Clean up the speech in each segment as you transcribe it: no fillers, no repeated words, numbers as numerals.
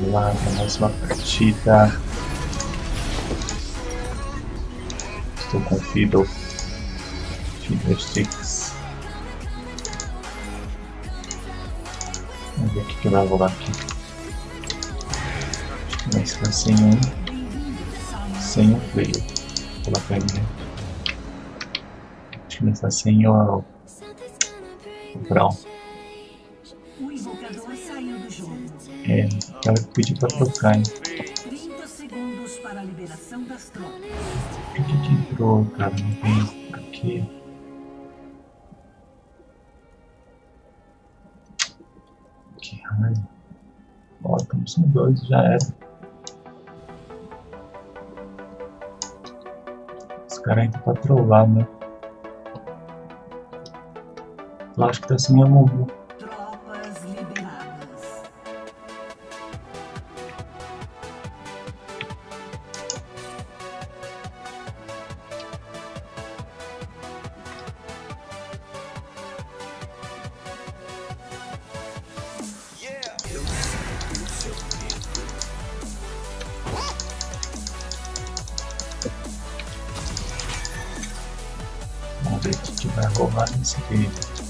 lá para mais uma partida. Estou com Fiddle Sticks. Vamos ver o que vai rolar aqui. Acho que vai ficar sem um player. Vou colocar ele dentro. Acho que vai ficar sem o Brown. É, o cara pediu pra trocar, hein? 30 segundos para a liberação das tropas. Por que entrou, cara? Não tem aqui. Que raiva. Ó, estamos com 2, já era. Esse cara entra pra trollar, né? Eu acho que tá sem a move. Tropas liberadas. Vamos ver o que vai rolar nesse vídeo.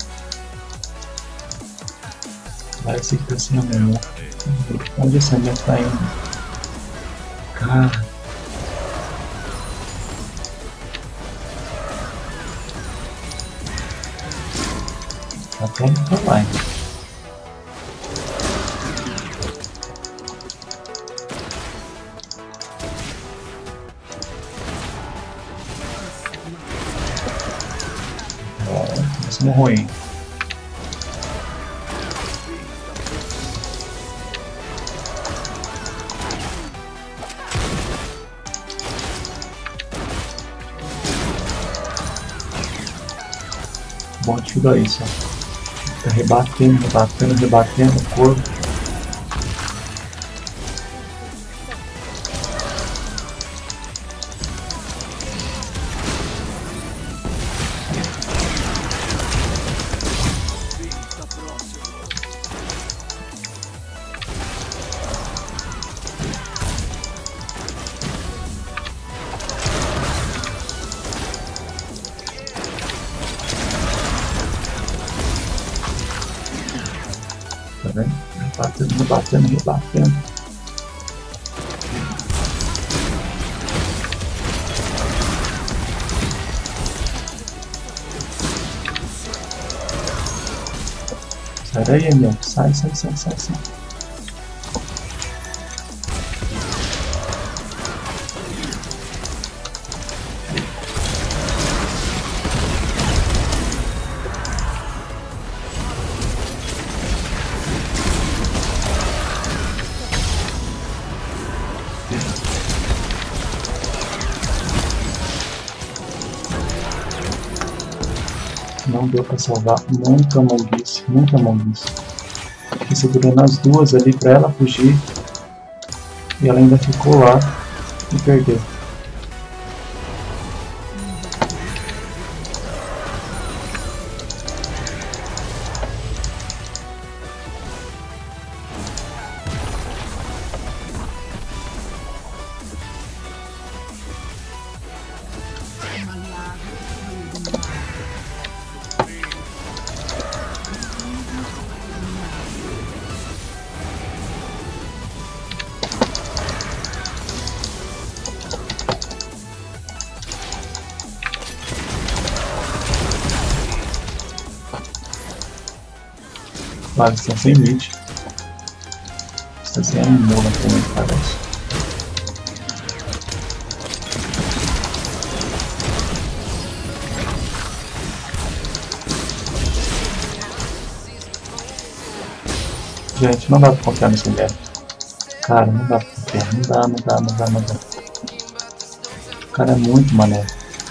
Parece que tá sem a move. Onde essa minha tá indo? Cara. Tá até indo pra lá, hein? Começamos ruim. Bom tiro aí, só. Tá rebatendo o corpo. Tá vendo? Rebatendo. Sai daí, Emil. Sai. Não deu pra salvar, muita monguice. Fiquei segurando as duas ali pra ela fugir. E ela ainda ficou lá e perdeu. Claro, estão sem mid. Está sem animula também, parece. Gente, não dá pra confiar nesse mulher. Cara, não dá pra confiar. Não dá. O cara é muito mané.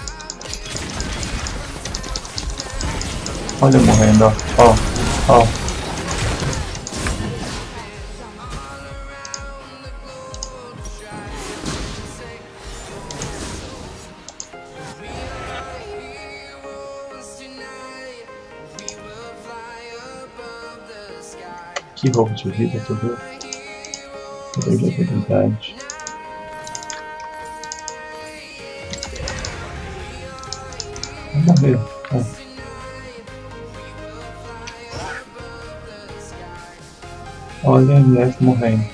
Olha eu morrendo, ó. Que roubo de vida, tu viu? Poder de habilidade. Vai morrer. Olha a MF morrendo.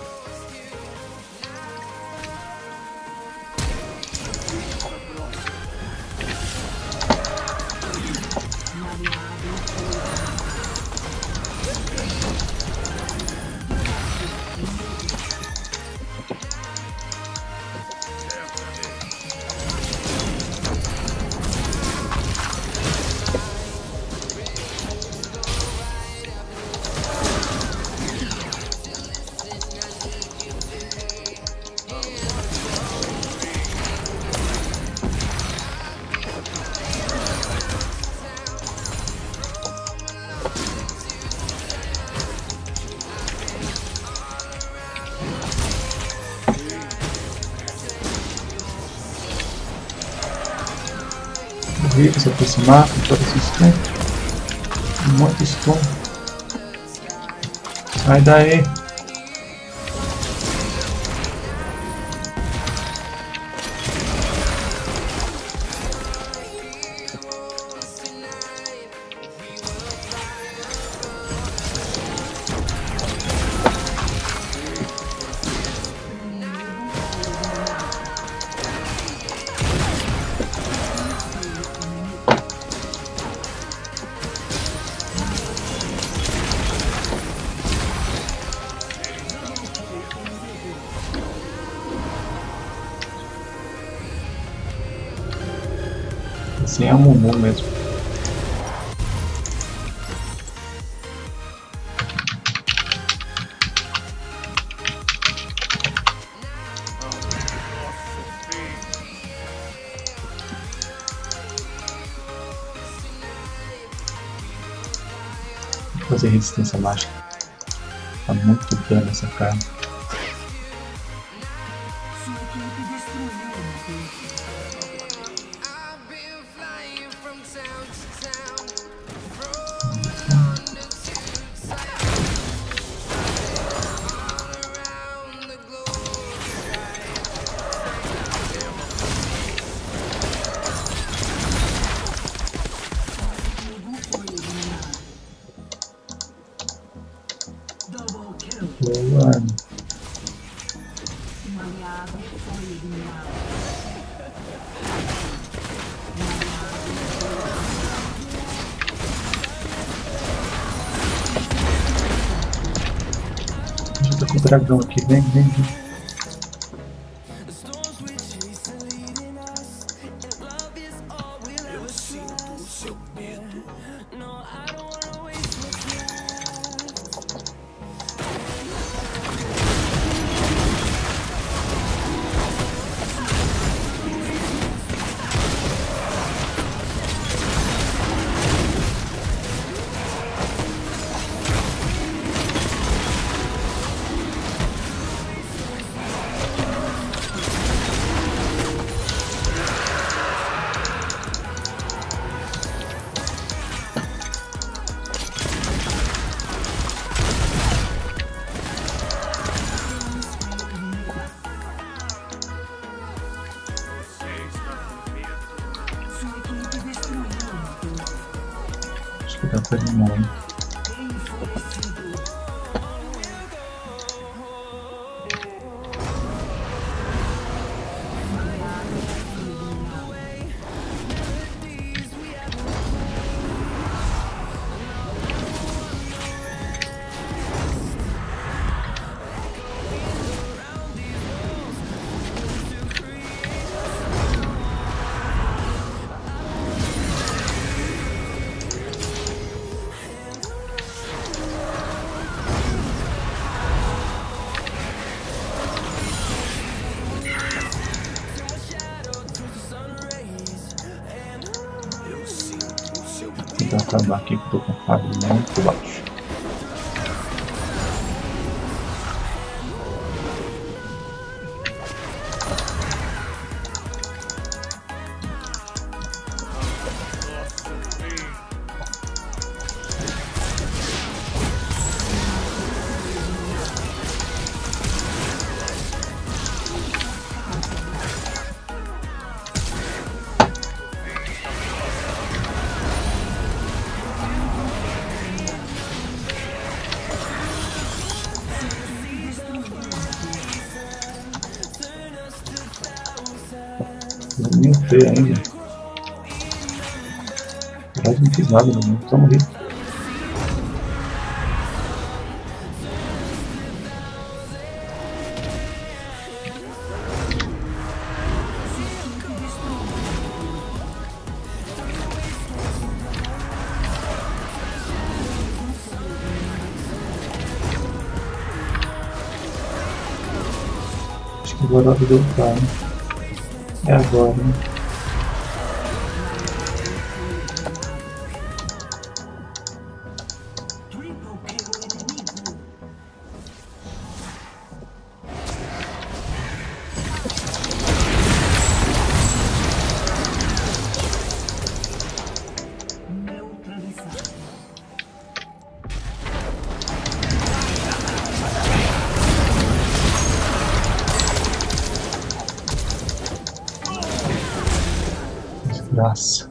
Se aproximar, com todo esse stun. Muito stun. Sai daí. Assim é a Mumu mesmo. Vou fazer resistência mágica. Tá muito dano essa carne. Boa. Um aliado foi eliminado. Já tô com o dragão aqui, vem, vem, vem. Acho que dá pra eliminar, hein? Vou acabar aqui que eu tô com o fardo muito baixo. Nem o T ainda. Na verdade não fiz nada, não. Só morri. Acho que agora é hora de lutar, né? É agora, né? Desgraça.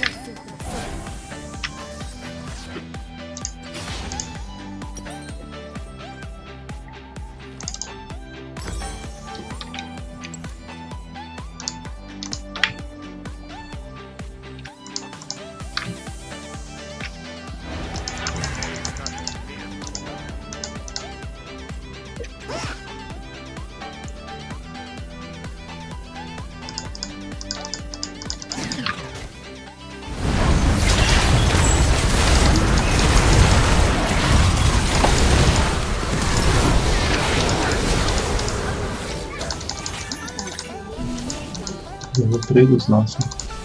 Levou 3 dos nossos.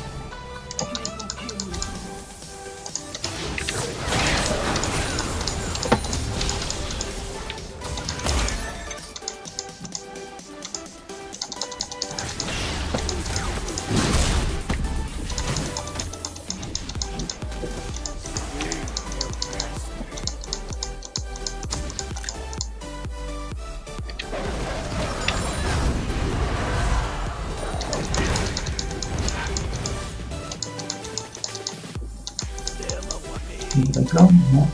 Legal, né?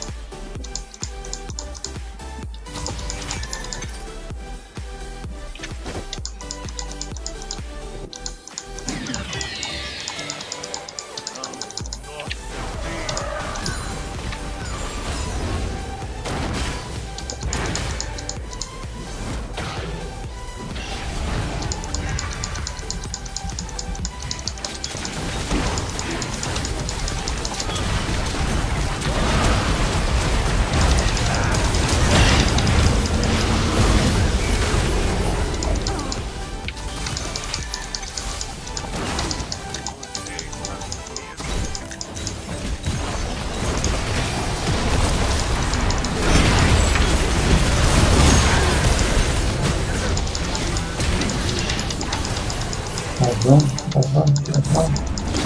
Vamos.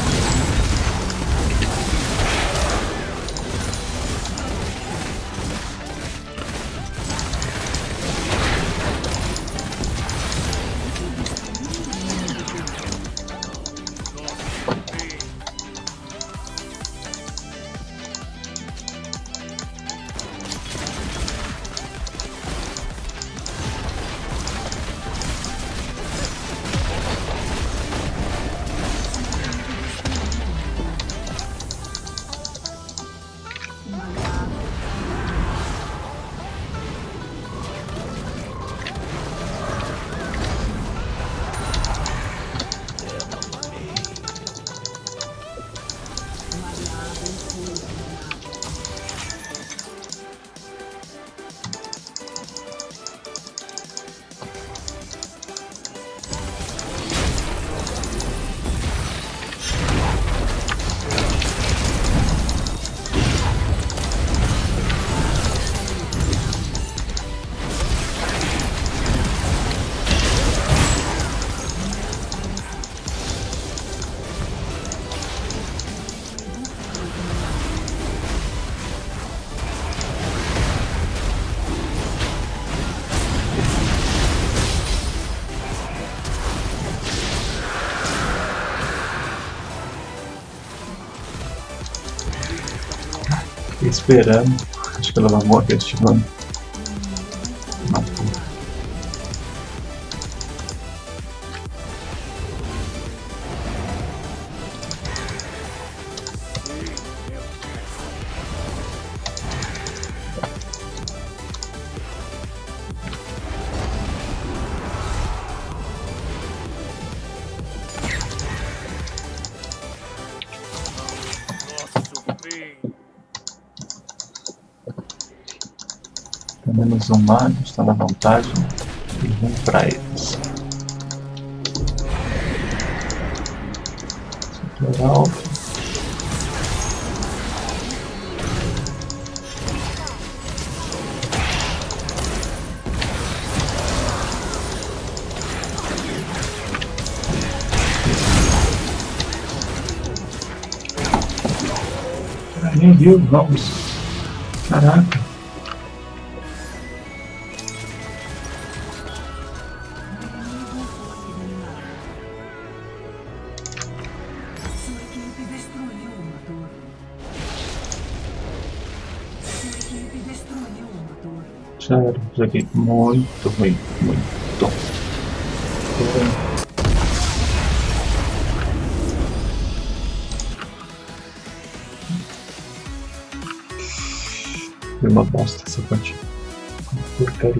Fiquei esperando. Acho que ela vai morrer ativando. Matou. Pelo menos um mago está na vantagem e vamos para eles. Setor alto. Nem viu, vamos. Caraca. Sua equipe destruiu uma torre. Sua equipe destruiu uma torre. Sério, joguei muito ruim, muito. Foi uma bosta essa partida. Uma porcaria.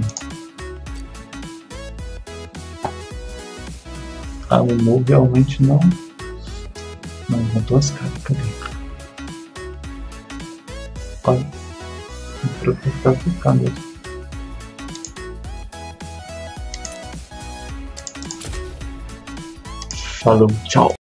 A Mumu realmente não botou as caras. Cadê? Olha. Pra ficar mesmo. Falou, tchau.